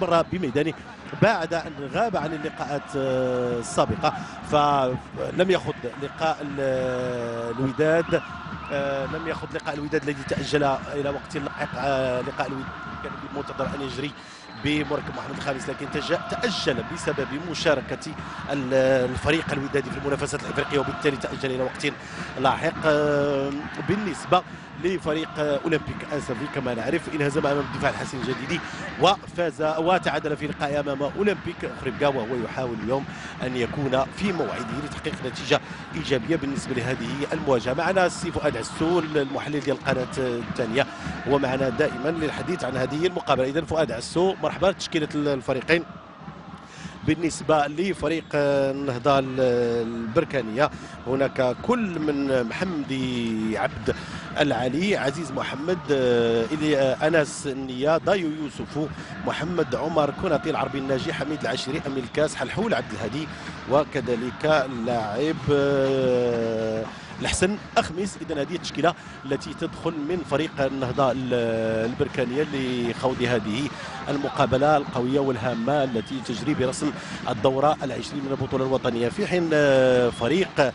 مرة بميدانه بعد أن غاب عن اللقاءات السابقة، فلم يخض لقاء الوداد لم يخض لقاء الوداد الذي تأجل إلى وقت لاحق. لقاء الوداد كان منتظر أن يجري بمركب محمد الخامس، لكن تأجل بسبب مشاركة الفريق الودادي في المنافسات الإفريقية، وبالتالي تأجل إلى وقت لاحق. بالنسبة لفريق أولمبيك أسفي كما نعرف انهزم أمام الدفاع الحسن الجديدي وفاز وتعادل في لقاء أمام أولمبيك خريبكا، وهو يحاول اليوم أن يكون في موعده لتحقيق نتيجة إيجابية بالنسبة لهذه المواجهة. معنا السي فؤاد عسول المحلل ديال القناة الثانية، هو معنا دائما للحديث عن هذه المقابلة. إذا فؤاد عسول، مرحبا. تشكيلة الفريقين بالنسبة لفريق النهضة البركانية، هناك كل من محمدي عبد العلي، عزيز محمد، أنس النية، ضايو يوسف، محمد عمر كوناتي، العربي الناجي، حميد العشيري، أمين الكاس، حلحول عبد الهادي، وكذلك اللاعب الحسن أخميس. إذا هذه التشكيلة التي تدخل من فريق النهضة البركانية لخوض هذه المقابلة القوية والهامة التي تجري برسم الدورة العشرين من البطولة الوطنية، في حين فريق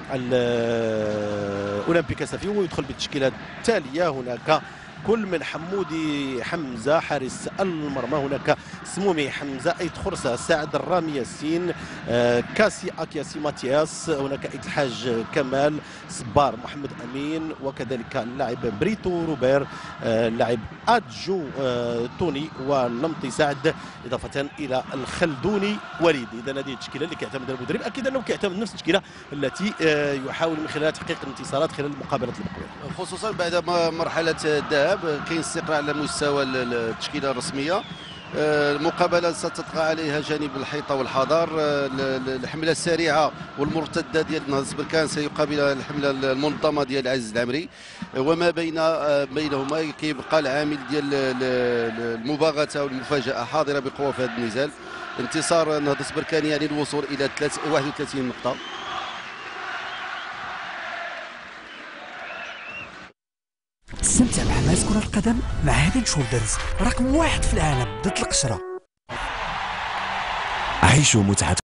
الأولمبيك أسفي ويدخل بالتشكيلة التالية. هناك كل من حمودي حمزة حارس المرمى، هناك سمومي حمزة، ايت خرسة، سعد الرامي ياسين، كاسي اكياسي ماتياس، هناك ايت الحاج كمال صبار، محمد امين، وكذلك اللاعب بريتو روبير، اللاعب ادجو توني، ونمطي سعد، اضافه الى الخلدوني وليد. اذا هذه التشكيله اللي كيعتمدها المدرب، اكيد انه كيعتمد نفس التشكيله التي يحاول من خلالها تحقيق الانتصارات خلال المقابلات المقبله، خصوصا بعد مرحله الذهاب. كاين استقرار على مستوى التشكيله الرسميه. المقابله ستطغى عليها جانب الحيطه والحذر. الحمله السريعه والمرتده ديال نهضه بركان سيقابلها الحمله المنظمه ديال عزيز العمري، وما بينهما كيبقى العامل ديال المباغته والمفاجاه حاضره بقوه في هذا النزال. انتصار نهضه بركان يعني الوصول الى 31 نقطه. استمتع بحماس كرة القدم مع هيد شولدرز، رقم 1 في العالم ضد القشرة. عيشوا متعة